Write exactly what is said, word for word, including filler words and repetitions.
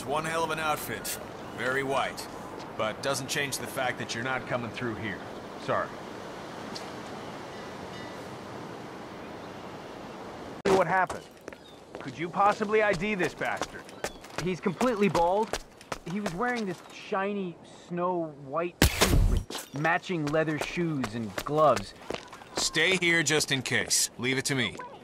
one hell of an outfit. Very white. But doesn't change the fact that you're not coming through here. Sorry. What happened? Could you possibly I D this bastard? He's completely bald. He was wearing this shiny snow white suit with matching leather shoes and gloves. Stay here just in case. Leave it to me.